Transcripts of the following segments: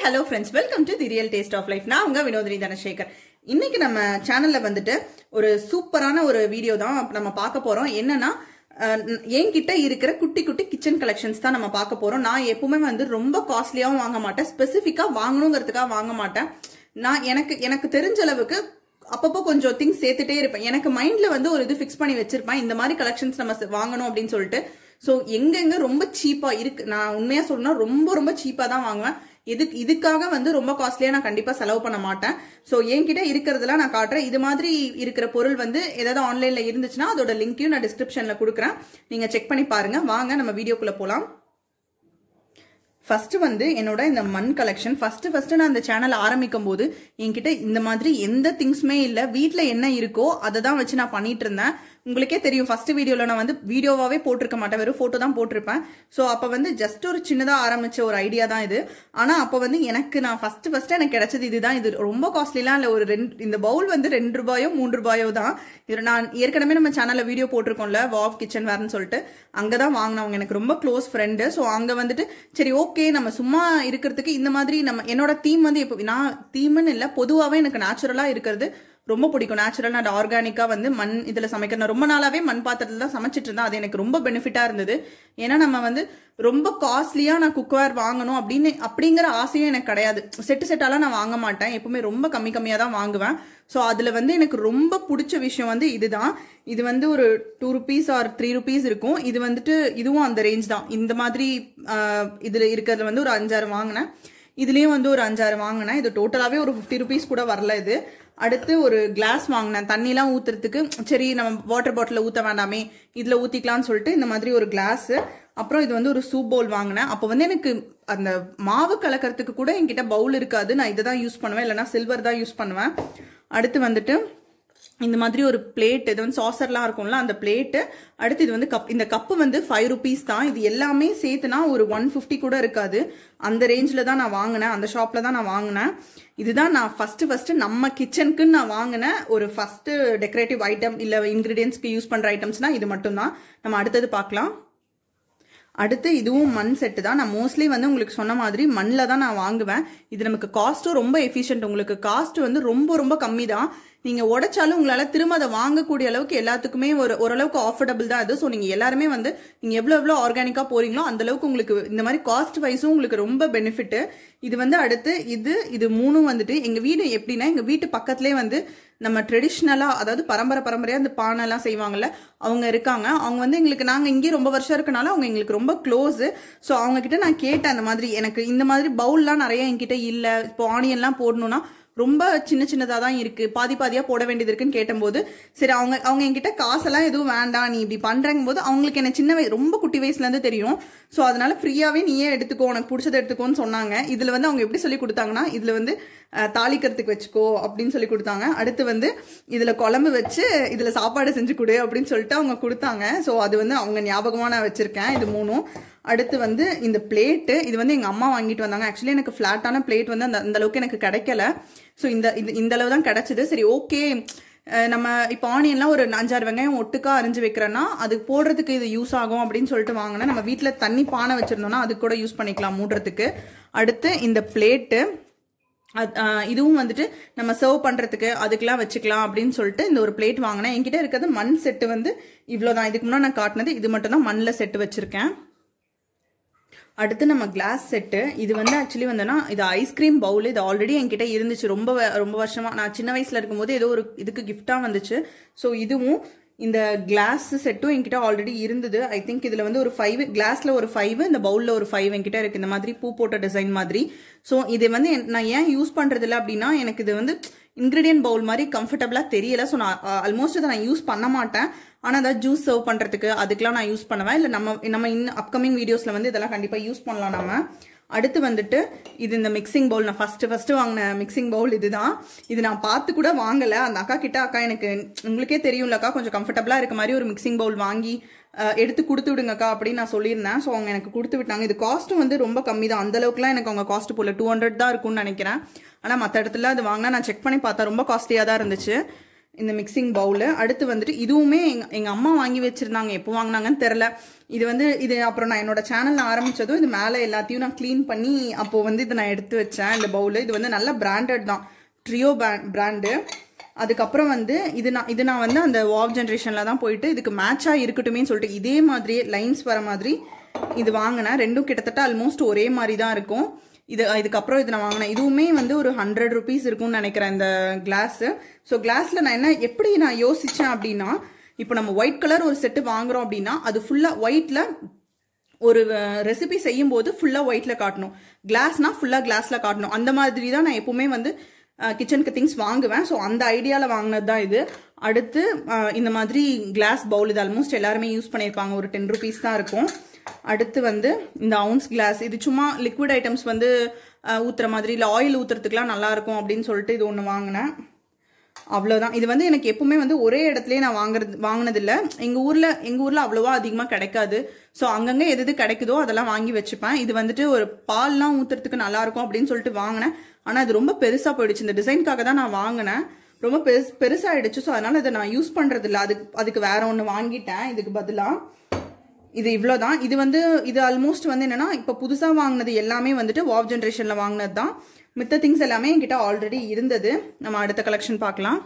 hello friends, welcome to the real taste of life. நான் உங்க வினோதினி தனசேகர். இன்னைக்கு நம்ம சேனல்ல வந்துட்டு ஒரு சூப்பரான ஒரு வீடியோ தான் நம்ம பார்க்க போறோம். என்னன்னா என்கிட்ட இருக்கிற குட்டி குட்டி கிச்சன் கலெக்ஷன்ஸ் தான் நம்ம பார்க்க போறோம். நான் எப்பவுமே வந்து ரொம்ப காஸ்ட்லியாவும் வாங்க மாட்டேன், ஸ்பெசிஃபிக்கா வாங்கணுங்கிறதுக்காக வாங்க மாட்டேன். நான் எனக்கு தெரிஞ்ச அளவுக்கு அப்பப்போ கொஞ்சம் திங்ஸ் சேர்த்துட்டே இருப்பேன். எனக்கு மைண்ட்ல வந்து ஒரு இது ஃபிக்ஸ் பண்ணி வச்சிருப்பேன், இந்த மாதிரி கலெக்ஷன்ஸ் நம்ம வாங்கணும் அப்படின்னு சொல்லிட்டு. ஸோ எங்கெங்க ரொம்ப சீப்பா இருக்கு, நான் உண்மையா சொல்லணும்னா ரொம்ப ரொம்ப சீப்பா தான் வாங்குவேன். இதுக்காக வந்து ரொம்ப காஸ்ட்லியா நான் கண்டிப்பா செலவு பண்ண மாட்டேன். ஸோ என்கிட்ட இருக்கிறதெல்லாம் நான் காட்டுறேன். இது மாதிரி இருக்கிற பொருள் வந்து ஏதாவது ஆன்லைன்ல இருந்துச்சுன்னா அதோட லிங்கையும் நான் டிஸ்கிரிப்ஷன்ல கொடுக்குறேன், நீங்க செக் பண்ணி பாருங்க. வாங்க நம்ம வீடியோக்குள்ள போலாம். ஃபர்ஸ்ட் வந்து என்னோட இந்த மண் கலெக்ஷன். ஃபர்ஸ்ட் நான் இந்த சேனல் ஆரம்பிக்கும் போது என்கிட்ட இந்த மாதிரி எந்த திங்ஸுமே இல்லை, வீட்டுல என்ன இருக்கோ அதை தான் வச்சு நான் பண்ணிட்டு இருந்தேன். உங்களுக்கே தெரியும், ஃபர்ஸ்ட் வீடியோல நான் வந்து வீடியோவாவே போட்டிருக்க மாட்டேன், வெறும் போட்டோ தான் போட்டிருப்பேன். ஸோ அப்ப வந்து ஜஸ்ட் ஒரு சின்னதா ஆரம்பிச்ச ஒரு ஐடியா தான் இது. ஆனா அப்ப வந்து நான் ஃபர்ஸ்ட் எனக்கு கிடைச்சது இதுதான். இது ரொம்ப காஸ்ட்லிலாம் இல்லை, ஒரு இந்த பவுல் வந்து 2 ரூபாயோ 3 ரூபாயோ தான். இது நான் ஏற்கனவே நம்ம சேனல்ல வீடியோ போட்டிருக்கோம்ல, வாவ் கிச்சன்வேர்னு சொல்லிட்டு, அங்கதான் வாங்கினவங்க, எனக்கு ரொம்ப க்ளோஸ் ஃப்ரெண்டு. ஸோ அங்க வந்துட்டு சரி ஓகே நம்ம சும்மா இருக்கிறதுக்கு இந்த மாதிரி என்னோட தீம் வந்து இப்போ நான் தீம்னு இல்லை, பொதுவாகவே எனக்கு நேச்சுரலா இருக்கிறது ரொம்ப பிடிக்கும். நேச்சுரல் அண்ட் ஆர்கானிக்கா வந்து மண் இதுல சமைக்கணும். ரொம்ப நாளாவே மண் பாத்திரத்துல தான் சமைச்சிட்டு இருந்தேன். அது எனக்கு ரொம்ப பெனிஃபிட்டா இருந்தது. ஏன்னா நம்ம வந்து ரொம்ப காஸ்ட்லியா நான் குக்வேர் வாங்கணும் அப்படிங்கிற ஆசையும் எனக்கு கிடையாது. செட்டாலாம் நான் வாங்க மாட்டேன், எப்பவுமே ரொம்ப கம்மியா தான் வாங்குவேன். ஸோ அதுல வந்து எனக்கு ரொம்ப பிடிச்ச விஷயம் வந்து இதுதான். இது வந்து ஒரு 2 rupees ஆர் 3 rupees இருக்கும். இது வந்துட்டு இதுவும் அந்த ரேஞ்ச் தான். இந்த மாதிரி இதுல இருக்கிறதுல வந்து ஒரு 5-6 வாங்கினேன். இதுலயும் வந்து ஒரு 5-6 வாங்கினேன். இது டோட்டலாவே ஒரு 50 rupees கூட வரல இது. அடுத்து ஒரு கிளாஸ் வாங்கினேன், தண்ணிலாம் ஊத்துறதுக்கு. சரி நம்ம வாட்டர் பாட்டில் ஊத்த வேண்டாமே, இதுல ஊத்திக்கலாம்னு சொல்லிட்டு இந்த மாதிரி ஒரு கிளாஸ். அப்புறம் இது வந்து ஒரு சூப் பவுல் வாங்கினேன். அப்போ வந்து எனக்கு அந்த மாவு கலக்கிறதுக்கு கூட என்கிட்ட பவுல் இருக்காது, நான் இதை தான் யூஸ் பண்ணுவேன், இல்லைன்னா சில்வர் தான் யூஸ் பண்ணுவேன். அடுத்து வந்துட்டு இந்த மாதிரி ஒரு பிளேட், இது வந்து சாசர்லாம் இருக்கும்ல அந்த பிளேட்டு. அடுத்து இது வந்து கப். இந்த கப்பு வந்து 5 rupees தான். இது எல்லாமே சேர்த்துனா ஒரு 150 கூட இருக்காது, அந்த ரேஞ்சில் தான் நான் வாங்கினேன், அந்த ஷாப்ல தான் நான் வாங்கினேன். இதுதான் நான் ஃபர்ஸ்ட் நம்ம கிச்சனுக்கு நான் வாங்கின ஒரு ஃபர்ஸ்ட் டெக்கரேட்டிவ் ஐட்டம், இல்லை இன்கிரீடியன்ஸ்க்கு யூஸ் பண்ற ஐட்டம்ஸ்னா இது மட்டும் தான். நம்ம அடுத்தது பார்க்கலாம். அடுத்து இதுவும் மண் செட்டு தான். நான் மோஸ்ட்லி வந்து உங்களுக்கு சொன்ன மாதிரி மண்ணில் தான் நான் வாங்குவேன். இது நமக்கு காஸ்ட்டும் ரொம்ப எஃபிஷியன்ட். உங்களுக்கு காஸ்ட் வந்து ரொம்ப ரொம்ப கம்மி தான். நீங்க உடைச்சாலும் உங்களால திரும்ப அதை வாங்கக்கூடிய அளவுக்கு எல்லாத்துக்குமே ஓரளவுக்கு ஆஃபர்டபுள் தான் இது. ஸோ நீங்க எல்லாருமே வந்து நீங்க எவ்வளவு ஆர்கானிக்கா போறீங்களோ அந்த அளவுக்கு உங்களுக்கு இந்த மாதிரி காஸ்ட் வைஸும் உங்களுக்கு ரொம்ப பெனிஃபிட். இது வந்து அடுத்து இது 3 வந்துட்டு எங்க வீடு எப்படின்னா, எங்க வீட்டு பக்கத்துலேயே வந்து நம்ம ட்ரெடிஷ்னலா, அதாவது பரம்பரையா இந்த பானை எல்லாம் செய்வாங்கல்ல, அவங்க இருக்காங்க. அவங்க வந்து எங்களுக்கு, நாங்க இங்கே ரொம்ப வருஷம் இருக்கனால அவங்க எங்களுக்கு ரொம்ப க்ளோஸ். ஸோ அவங்க கிட்ட நான் கேட்டேன், அந்த மாதிரி எனக்கு இந்த மாதிரி பவுல்லாம் நிறைய என்கிட்ட இல்லை, இப்போ ஆனியன்லாம் போடணும்னா ரொம்ப சின்னதா தான் இருக்கு, பாதியா போட வேண்டியது இருக்குன்னு கேட்டபோது, சரி அவங்க என்கிட்ட காசெல்லாம் எதுவும் வேண்டாம், நீ இப்படி பண்றங்கும் போது, அவங்களுக்கு என்ன ரொம்ப குட்டி வயசுல இருந்து தெரியும். ஸோ அதனால ஃப்ரீயாவே நீயே எடுத்துக்கோ, உனக்கு பிடிச்சதை எடுத்துக்கோன்னு சொன்னாங்க. இதுல வந்து அவங்க எப்படி சொல்லி கொடுத்தாங்கன்னா, இதுல வந்து தாளிக்கிறதுக்கு வச்சுக்கோ அப்படின்னு சொல்லி கொடுத்தாங்க. அடுத்து வந்து இதுல குழம்பு வச்சு இதுல சாப்பாடு செஞ்சு கொடு அப்படின்னு சொல்லிட்டு அவங்க கொடுத்தாங்க. ஸோ அது வந்து அவங்க ஞாபகமா நான் வச்சிருக்கேன் இது 3. அடுத்து வந்து இந்த பிளேட்டு, இது வந்து எங்க அம்மா வாங்கிட்டு வந்தாங்க. ஆக்சுவலி எனக்கு ஃபிளாட்டான பிளேட் வந்து அந்த அளவுக்கு எனக்கு கிடைக்கல. ஸோ இந்த அளவு தான் கிடைச்சது. சரி ஓகே, நம்ம இப்போ ஆனியன்லாம் ஒரு 5-6 வெங்காயம் ஒட்டுக்கா அரிஞ்சு வைக்கிறேன்னா அது போடுறதுக்கு இது யூஸ் ஆகும் அப்படின்னு சொல்லிட்டு வாங்கினேன். நம்ம வீட்டில் தண்ணி பானை வச்சிருந்தோம்னா அது கூட யூஸ் பண்ணிக்கலாம் மூடுறதுக்கு. அடுத்து இந்த பிளேட்டு, இதுவும் வந்துட்டு நம்ம சர்வ் பண்றதுக்கு அதுக்கெல்லாம் வச்சுக்கலாம் அப்படின்னு சொல்லிட்டு இந்த ஒரு பிளேட் வாங்கினேன். என்கிட்ட இருக்கிறது மண் செட்டு வந்து இவ்வளோதான். இதுக்கு முன்னாடி நான் காட்டினது இது மட்டும் தான் மண்ணில் செட்டு வச்சிருக்கேன். அடுத்து நம்ம கிளாஸ் செட்டு. இது வந்து ஆக்சுவலி வந்துன்னா இது ஐஸ்கிரீம் பவுல். இது ஆல்ரெடி என்கிட்ட இருந்துச்சு ரொம்ப வருஷமா. நான் சின்ன வயசுல இருக்கும்போது ஏதோ ஒரு இதுக்கு கிஃப்டா வந்துச்சு. ஸோ இதுவும் இந்த கிளாஸ் செட்டும் என்கிட்ட ஆல்ரெடி இருந்தது. ஐ திங்க் இதுல வந்து ஒரு 5, கிளாஸ்ல ஒரு 5, இந்த பவுல்ல ஒரு 5 என்கிட்ட இருக்கு, இந்த மாதிரி பூ போட்ட டிசைன் மாதிரி. ஸோ இது வந்து நான் ஏன் யூஸ் பண்றது இல்லை அப்படின்னா, எனக்கு இது வந்து இன்கிரீடியன்ட் பவுல் மாதிரி கம்ஃபர்டபுளா தெரியல. ஸோ நான் ஆல்மோஸ்ட் இதை நான் யூஸ் பண்ண மாட்டேன். ஆனால் அதாவது ஜூஸ் சர்வ் பண்றதுக்கு அதுக்கெல்லாம் நான் யூஸ் பண்ணுவேன். இல்லை நம்ம அப்கமிங் வீடியோஸ்ல வந்து இதெல்லாம் கண்டிப்பா யூஸ் பண்ணலாம் நம்ம. அடுத்து வந்துட்டு இது இந்த மிக்சிங் பவுல். நான் ஃபர்ஸ்ட் வாங்கின மிக்சிங் பவுல் இதுதான். இது நான் பார்த்து கூட வாங்கல. அந்த அக்கா கிட்ட, அக்கா எனக்கு உங்களுக்கே தெரியும்லக்கா, கொஞ்சம் கம்ஃபர்டபுளா இருக்க மாதிரி ஒரு மிக்சிங் பவுல் வாங்கி எடுத்து கொடுத்து விடுங்கக்கா அப்படின்னு நான் சொல்லியிருந்தேன். ஸோ அவங்க எனக்கு கொடுத்து விட்டாங்க. இது காஸ்ட்டும் வந்து ரொம்ப கம்மி தான், அந்த அளவுக்குலாம் எனக்கு அவங்க காஸ்ட் போல 200 தான் இருக்கும்னு நினைக்கிறேன். ஆனால் மற்ற இடத்துல அது வாங்கினா நான் செக் பண்ணி பார்த்தா ரொம்ப காஸ்ட்லியாக தான் இருந்துச்சு. இந்த மிக்சிங் பவுல். அடுத்து வந்துட்டு இதுவுமே எங்க அம்மா வாங்கி வச்சிருந்தாங்க, எப்போ வாங்கினாங்கன்னு தெரியல. இது வந்து இது அப்புறம் நான் என்னோட சேனல் ஆரம்பிச்சதும் இது மேலே எல்லாத்தையும் நான் க்ளீன் பண்ணி அப்போ வந்து இதை நான் எடுத்து வச்சேன் இந்த பவுல். இது வந்து நல்ல பிராண்டட் தான், ட்ரியோ பிராண்டு. அதுக்கப்புறம் வந்து இது நான் வந்து அந்த வாவ் ஜென்ரேஷன்ல தான் போயிட்டு இதுக்கு மேட்சா இருக்கட்டுமே சொல்லிட்டு இதே மாதிரியே லைன்ஸ் வர மாதிரி இது வாங்கினேன். ரெண்டும் கிட்டத்தட்ட ஆல்மோஸ்ட் ஒரே மாதிரி தான் இருக்கும். இதுக்கப்புறம் இது நான் வாங்கினேன். இதுவுமே வந்து ஒரு 100 rupees இருக்கும்னு நினைக்கிறேன் இந்த கிளாஸ். ஸோ கிளாஸ்ல நான் எப்படி நான் யோசிச்சேன் அப்படின்னா, இப்போ நம்ம ஒயிட் கலர் ஒரு செட்டு வாங்குறோம் அப்படின்னா அது ஃபுல்லா ஒயிட்ல ஒரு ரெசிபி செய்யும் போது ஃபுல்லா ஒயிட்ல காட்டணும், கிளாஸ்னா ஃபுல்லா கிளாஸ்ல காட்டணும். அந்த மாதிரி தான் நான் எப்பவுமே வந்து கிச்சனுக்கு திங்ஸ் வாங்குவேன். ஸோ அந்த ஐடியாவில் வாங்கினது தான் இது. அடுத்து இந்த மாதிரி கிளாஸ் பவுல், இது ஆல்மோஸ்ட் எல்லாருமே யூஸ் பண்ணியிருப்பாங்க, ஒரு 10 rupees தான் இருக்கும். அடுத்து வந்து இந்த அவுன்ஸ் கிளாஸ், இது சும்மா லிக்விட் ஐட்டம்ஸ் வந்து ஊத்துற மாதிரி இல்லை ஆயில் ஊத்துறதுக்குலாம் நல்லா இருக்கும் அப்படின்னு சொல்லிட்டு இது ஒன்று வாங்கினேன். அவ்வளோதான். இது வந்து எனக்கு எப்பவுமே வந்து ஒரே இடத்துலயே நான் வாங்கினதில்ல. எங்க ஊர்ல அவ்வளோவா அதிகமாக கிடைக்காது. ஸோ அங்கங்கே எது கிடைக்குதோ அதெல்லாம் வாங்கி வச்சுப்பேன். இது வந்துட்டு ஒரு பால்லாம் ஊத்துறதுக்கு நல்லா இருக்கும் அப்படின்னு சொல்லிட்டு வாங்கினேன். ஆனால் இது ரொம்ப பெருசா போயிடுச்சு. இந்த டிசைனுக்காக தான் நான் வாங்கினேன், ரொம்ப பெருசாயிடுச்சு. ஸோ அதனால இதை நான் யூஸ் பண்றது இல்லை. அதுக்கு வேற ஒன்று வாங்கிட்டேன் இதுக்கு பதிலா. இது இவ்வளோதான். இது ஆல்மோஸ்ட் வந்து என்னன்னா இப்போ புதுசா வாங்கினது எல்லாமே வந்துட்டு வாவ் ஜென்ரேஷன்ல வாங்கினது தான். மித்த திங்ஸ் எல்லாமே என்கிட்ட ஆல்ரெடி இருந்தது. நம்ம அடுத்த கலெக்ஷன் பார்க்கலாம்.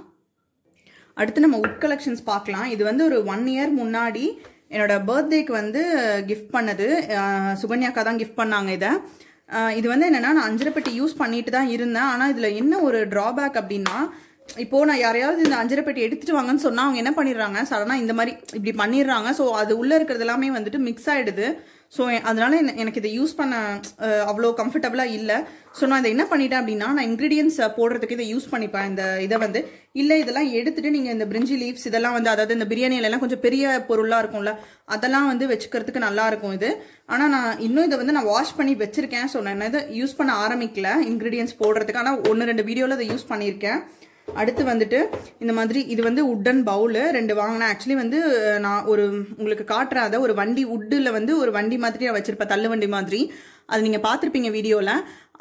அடுத்து நம்ம உட் கலெக்ஷன்ஸ் பார்க்கலாம். இது வந்து ஒரு 1 year முன்னாடி என்னோட பர்த்டேக்கு வந்து கிஃப்ட் பண்ணது. சுகன்யாக்கா தான் கிஃப்ட் பண்ணாங்க இதை. இது வந்து என்னன்னா நான் அஞ்சரைப்பெட்டி யூஸ் பண்ணிட்டு தான் இருந்தேன். ஆனால் இதுல என்ன ஒரு டிராபேக் அப்படின்னா, இப்போ நான் யாரையாவது இந்த அஞ்சரைப்பெட்டி எடுத்துட்டு வாங்கன்னு சொன்னா அவங்க என்ன பண்ணிடுறாங்க, சடனா இந்த மாதிரி இப்படி பண்ணிடுறாங்க. ஸோ அது உள்ள இருக்கிறது எல்லாமே வந்துட்டு மிக்ஸ் ஆயிடுது. ஸோ அதனால எனக்கு இதை யூஸ் பண்ண அவ்வளோ கம்ஃபர்டபுளா இல்லை. ஸோ நான் இதை என்ன பண்ணிட்டேன் அப்படின்னா, நான் இன்கிரீடியன்ஸ் போடுறதுக்கு இதை யூஸ் பண்ணிப்பேன். இதை வந்து இல்லை இதெல்லாம் எடுத்துட்டு நீங்க இந்த பிரிஞ்சி லீவ்ஸ் இதெல்லாம் வந்து, அதாவது இந்த பிரியாணியில எல்லாம் கொஞ்சம் பெரிய பொருளா இருக்கும்ல, அதெல்லாம் வந்து வச்சுக்கிறதுக்கு நல்லா இருக்கும் இது. ஆனா நான் இன்னும் இதை வந்து நான் வாஷ் பண்ணி வச்சிருக்கேன். ஸோ நான் இதை யூஸ் பண்ண ஆரம்பிக்கல இன்கிரீடியன்ஸ் போடுறதுக்கு. ஆனால் 1-2 வீடியோல அதை யூஸ் பண்ணியிருக்கேன். அடுத்து வந்துட்டு இந்த மாதிரி இது வந்து உட்டன் பவுல் 2 வாங்கினேன். ஆக்சுவலி வந்து நான் உங்களுக்கு காட்டுறேன். ஒரு வண்டி உட்டில் வந்து ஒரு வண்டி மாதிரி நான் வச்சிருப்பேன், தள்ளு வண்டி மாதிரி. அது நீங்க பார்த்துருப்பீங்க வீடியோல.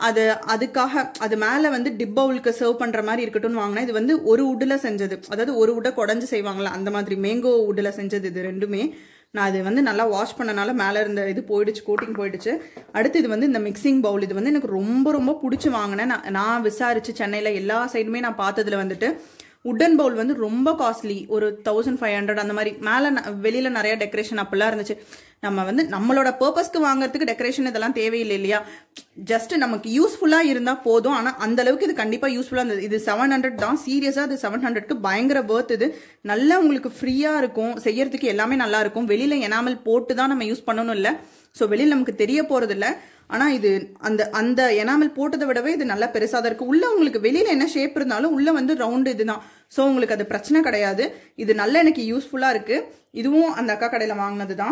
அதுக்காக அது மேலே வந்து டிப் பவுலுக்கு சர்வ் பண்ற மாதிரி இருக்கட்டும்னு வாங்கினேன். இது வந்து ஒரு உட்டில் செஞ்சது, அதாவது ஒரு உட்டை குடஞ்சு செய்வாங்களா அந்த மாதிரி மேங்கோ உட்டில் செஞ்சது இது ரெண்டுமே. நான் அது வந்து நல்லா வாஷ் பண்ணனால மேலே இருந்த இது போயிடுச்சு, கோட்டிங் போயிடுச்சு. அடுத்து இது வந்து இந்த மிக்சிங் பவுல். இது வந்து எனக்கு ரொம்ப ரொம்ப பிடிச்சி வாங்கினேன். நான் விசாரிச்சு சென்னையில் எல்லா சைடுமே நான் பார்த்ததுல வந்துட்டு உட்டன் பவுல் வந்து ரொம்ப காஸ்ட்லி, ஒரு 1500 அந்த மாதிரி. மேலே வெளியில நிறைய டெக்கரேஷன் அப்படிலாம் இருந்துச்சு. நம்ம வந்து நம்மளோட பர்பஸ்க்கு வாங்குறதுக்கு டெக்கரேஷன் இதெல்லாம் தேவையில்லை இல்லையா, ஜஸ்ட் நமக்கு யூஸ்ஃபுல்லா இருந்தா போதும். ஆனா அந்த அளவுக்கு இது கண்டிப்பா யூஸ்ஃபுல்லா இருந்தது. இது 700 தான், சீரியஸா இது 700க்கு பயங்கர வர்த். இது நல்லா உங்களுக்கு ஃப்ரீயா இருக்கும், செய்யறதுக்கு எல்லாமே நல்லா இருக்கும். வெளியில எனாமல் போட்டு தான் நம்ம யூஸ் பண்ணணும் இல்லை. ஸோ வெளியில் நமக்கு தெரிய போறது இல்லை. ஆனால் இது அந்த எனாமல் போட்டதை விடவே இது நல்லா பெருசாக தான் இருக்கு. உள்ள உங்களுக்கு வெளியில என்ன ஷேப் இருந்தாலும் உள்ள வந்து ரவுண்டு இதுதான். ஸோ உங்களுக்கு அது பிரச்சனை கிடையாது. இது நல்லா எனக்கு யூஸ்ஃபுல்லா இருக்கு. இதுவும் அந்த அக்கா கடையில் வாங்கினது தான்.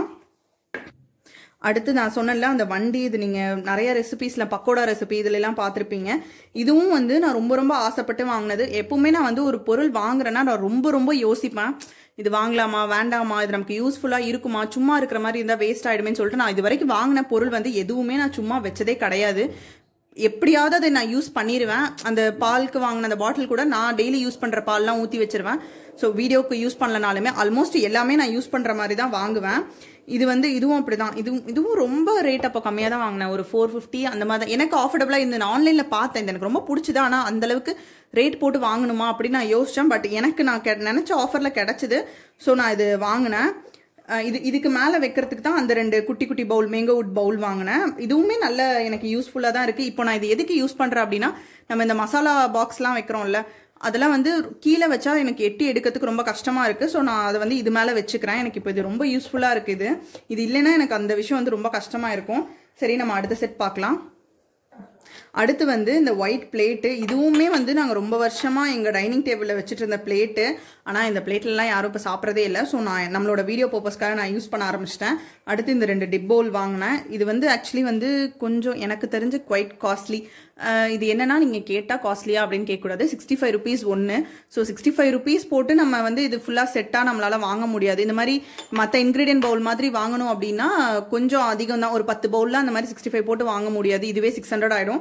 அடுத்து நான் சொன்னல அந்த வண்டி, இது நீங்க நிறைய ரெசிபிஸ்ல பக்கோடா ரெசிபி இதுல எல்லாம் பார்த்திருப்பீங்க. இதுவும் வந்து நான் ரொம்ப ரொம்ப ஆசைப்பட்டு வாங்கினது. எப்பவுமே நான் வந்து ஒரு பொருள் வாங்குறேன்னா நான் ரொம்ப ரொம்ப யோசிப்பேன், இது வாங்கலாமா வேண்டாமா, இது நமக்கு யூஸ்ஃபுல்லா இருக்குமா, சும்மா இருக்கிற மாதிரி இருந்தா வேஸ்ட் ஆயிடுமேன்னு சொல்லிட்டு நான் இது வரைக்கும் வாங்கின பொருள் வந்து எதுவுமே நான் சும்மா வச்சதே கிடையாது. எப்படியாவது அதை நான் யூஸ் பண்ணிடுவேன். அந்த பாலுக்கு வாங்கின அந்த பாட்டில் கூட நான் டெய்லி யூஸ் பண்ற பால்லாம் ஊற்றி வச்சிருவேன். ஸோ வீடியோக்கு யூஸ் பண்ணலனாலுமே ஆல்மோஸ்ட் எல்லாமே நான் யூஸ் பண்ற மாதிரி தான் வாங்குவேன். இது வந்து இதுவும் அப்படிதான். இதுவும் ரொம்ப ரேட் அப்போ கம்மியாக தான் வாங்கினேன், ஒரு 450 அந்த மாதிரி தான். எனக்கு ஆஃபர்டபுளாக இந்த நான் ஆன்லைனில் பார்த்தேன், இது எனக்கு ரொம்ப பிடிச்சது. ஆனால் அந்த அளவுக்கு ரேட் போட்டு வாங்கணுமா அப்படின்னு நான் யோசிச்சேன். பட் எனக்கு நான் நினைச்ச ஆஃபர்ல கிடைச்சது. ஸோ நான் இது வாங்கினேன். இதுக்கு மேலே வைக்கிறதுக்கு தான் அந்த 2 குட்டி குட்டி பவுல் மேங்கோ வுட் பவுல் வாங்கினேன். இதுவுமே நல்ல எனக்கு யூஸ்ஃபுல்லாக தான் இருக்கு. இப்போ நான் இது எதுக்கு யூஸ் பண்றேன் அப்படின்னா, நம்ம இந்த மசாலா பாக்ஸ்லாம் வைக்கிறோம்ல, அதெல்லாம் வந்து கீழே வச்சா எனக்கு எட்டி எடுக்கிறதுக்கு ரொம்ப கஷ்டமா இருக்கு. ஸோ நான் அதை வந்து இது மேலே வச்சுக்கிறேன். எனக்கு இப்போ இது ரொம்ப யூஸ்ஃபுல்லா இருக்கு. இது இல்லைன்னா எனக்கு அந்த விஷயம் வந்து ரொம்ப கஷ்டமா இருக்கும். சரி, நம்ம அடுத்த செட் பார்க்கலாம். அடுத்து வந்து இந்த ஒயிட் பிளேட்டு. இதுவுமே வந்து நாங்கள் ரொம்ப வருஷமா எங்கள் டைனிங் டேபிளில் வச்சுட்டு இருந்த பிளேட்டு. ஆனால் இந்த பிளேட்லாம் யாரும் இப்போ சாப்பிட்றதே இல்லை. ஸோ நான் நம்மளோட வீடியோ பர்பஸ்க்காக நான் யூஸ் பண்ண ஆரம்பிச்சிட்டேன். அடுத்து இந்த 2 டிப் பவுல் வாங்கினேன். இது வந்து ஆக்சுவலி வந்து கொஞ்சம் எனக்கு தெரிஞ்சு குவைட் காஸ்ட்லி. இது என்னன்னா நீங்கள் கேட்டால் காஸ்ட்லியா அப்படின்னு கேட்கக்கூடாது. 65 rupees ஒன்று. ஸோ 65 rupees போட்டு நம்ம வந்து இது ஃபுல்லாக செட்டாக நம்மளால வாங்க முடியாது. இந்த மாதிரி மற்ற இன்கிரீடியன்ட் பவுல் மாதிரி வாங்கணும் அப்படின்னா கொஞ்சம் அதிகம் தான். ஒரு 10 பவுல்லாம் அந்த மாதிரி 65 போட்டு வாங்க முடியாது. இதுவே 600 ஆயிடும்.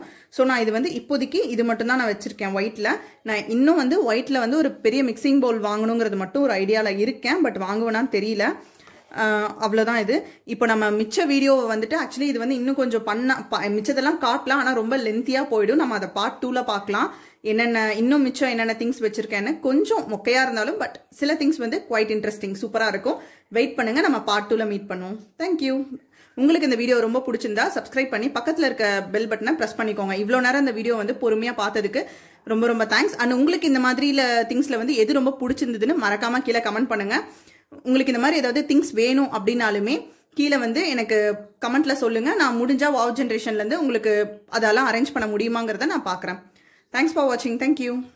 ஸோ நான் இது வந்து இப்போதைக்கு இது மட்டும் தான் நான் வச்சிருக்கேன் ஒயிட்ல. நான் இன்னும் வந்து ஒயிட்ல வந்து ஒரு பெரிய மிக்சிங் பவுல் வாங்கணுங்கிறது மட்டும் ஒரு ஐடியாவில் இருக்கேன். பட் வாங்குவேனான்னு தெரியல. அவ்வளோதான் இது. இப்போ நம்ம மிச்ச வீடியோவை வந்துட்டு ஆக்சுவலி இது வந்து இன்னும் கொஞ்சம் மிச்சதெல்லாம் காட்டலாம். ஆனால் ரொம்ப லென்த்தியாக போயிடும். நம்ம அதை பார்ட் 2ல பார்க்கலாம். என்னென்ன இன்னும் மிச்சம் என்னென்ன திங்ஸ் வச்சிருக்கேன்னு. கொஞ்சம் மொக்கையா இருந்தாலும் பட் சில திங்ஸ் வந்து குவைட் இன்ட்ரெஸ்டிங் சூப்பராக இருக்கும். வெயிட் பண்ணுங்க, நம்ம பார்ட் 2ல மீட் பண்ணுவோம். தேங்க்யூ. உங்களுக்கு இந்த வீடியோ ரொம்ப பிடிச்சிருந்தா சப்ஸ்கிரைப் பண்ணி பக்கத்தில் இருக்க பெல் பட்டனை ப்ரெஸ் பண்ணிக்கோங்க. இவ்வளோ நேரம் இந்த வீடியோ வந்து பொறுமையாக பார்த்ததுக்கு ரொம்ப ரொம்ப தேங்க்ஸ். அண்ட் உங்களுக்கு இந்த மாதிரில திங்ஸ்ல வந்து எது ரொம்ப பிடிச்சிருந்ததுன்னு மறக்காம கீழே கமெண்ட் பண்ணுங்க. உங்களுக்கு இந்த மாதிரி ஏதாவது திங்ஸ் வேணும் அப்படின்னாலுமே கீழே வந்து எனக்கு கமெண்ட்ல சொல்லுங்க. நான் முடிஞ்சா வாவ் ஜென்ரேஷன்ல இருந்து உங்களுக்கு அதெல்லாம் அரேஞ்ச் பண்ண முடியுமாங்கிறத நான் பார்க்குறேன். தேங்க்ஸ் ஃபார் வாட்சிங். தேங்க்யூ.